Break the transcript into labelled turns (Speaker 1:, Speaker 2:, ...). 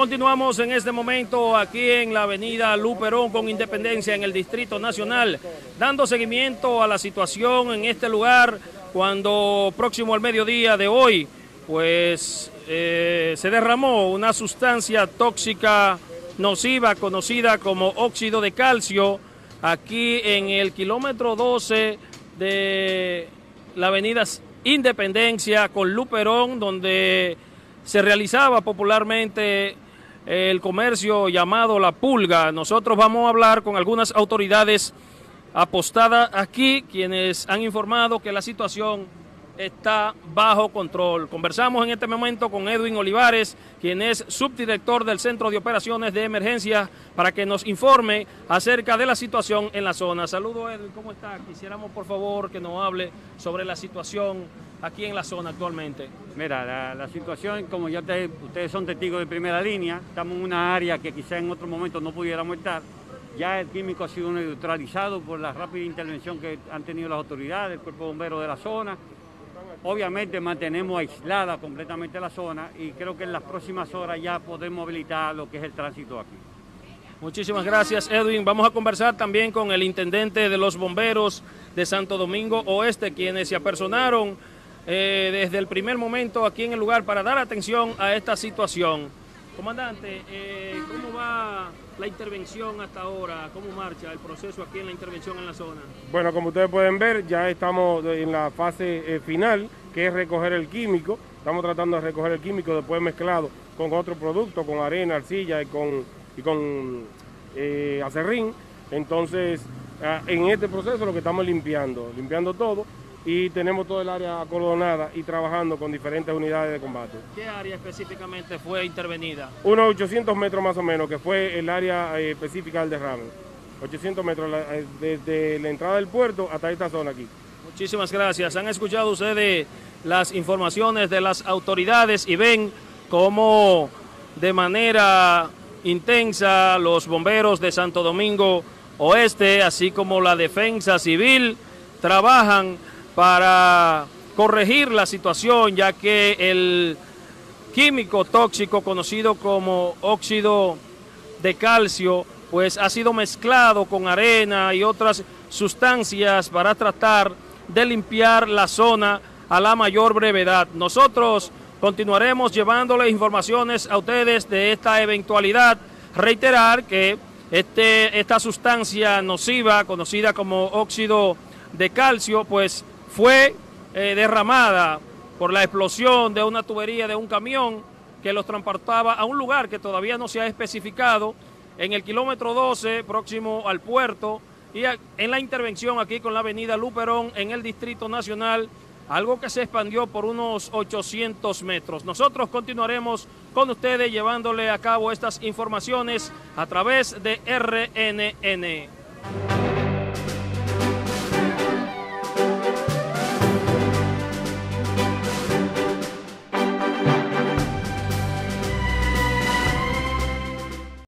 Speaker 1: Continuamos en este momento aquí en la avenida Luperón con Independencia en el Distrito Nacional, dando seguimiento a la situación en este lugar cuando próximo al mediodía de hoy, pues se derramó una sustancia tóxica nociva conocida como óxido de calcio aquí en el kilómetro 12 de la avenida Independencia con Luperón, donde se realizaba popularmente el comercio llamado La Pulga. Nosotros vamos a hablar con algunas autoridades apostadas aquí, quienes han informado que la situación está bajo control. Conversamos en este momento con Edwin Olivares, quien es subdirector del Centro de Operaciones de Emergencia, para que nos informe acerca de la situación en la zona. Saludos, Edwin, ¿cómo está? Quisiéramos, por favor, que nos hable sobre la situación aquí en la zona actualmente.
Speaker 2: Mira, la situación, como ya ustedes son testigos de primera línea, estamos en una área que quizá en otro momento no pudiéramos estar. Ya el químico ha sido neutralizado por la rápida intervención que han tenido las autoridades, el cuerpo de bomberos de la zona. Obviamente mantenemos aislada completamente la zona y creo que en las próximas horas ya podemos habilitar lo que es el tránsito aquí.
Speaker 1: Muchísimas gracias, Edwin. Vamos a conversar también con el intendente de los bomberos de Santo Domingo Oeste, quienes se apersonaron desde el primer momento aquí en el lugar para dar atención a esta situación. Comandante, ¿cómo va la intervención hasta ahora? ¿Cómo marcha el proceso aquí en la intervención en la zona?
Speaker 3: Bueno, como ustedes pueden ver, ya estamos en la fase final, que es recoger el químico. Estamos tratando de recoger el químico después mezclado con otro producto, con arena, arcilla y con acerrín. Entonces, en este proceso lo que estamos limpiando todo. Y tenemos todo el área acordonada y trabajando con diferentes unidades de combate.
Speaker 1: ¿Qué área específicamente fue intervenida?
Speaker 3: Unos 800 metros más o menos, que fue el área específica del derrame. 800 metros desde la entrada del puerto hasta esta zona aquí.
Speaker 1: Muchísimas gracias. Han escuchado ustedes las informaciones de las autoridades y ven cómo de manera intensa los bomberos de Santo Domingo Oeste, así como la defensa civil, trabajan para corregir la situación, ya que el químico tóxico conocido como óxido de calcio pues ha sido mezclado con arena y otras sustancias para tratar de limpiar la zona a la mayor brevedad. Nosotros continuaremos llevándoles informaciones a ustedes de esta eventualidad. Reiterar que esta sustancia nociva conocida como óxido de calcio pues fue derramada por la explosión de una tubería de un camión que los transportaba a un lugar que todavía no se ha especificado, en el kilómetro 12, próximo al puerto, y en la intervención aquí con la avenida Luperón en el Distrito Nacional, algo que se expandió por unos 800 metros. Nosotros continuaremos con ustedes llevándole a cabo estas informaciones a través de RNN.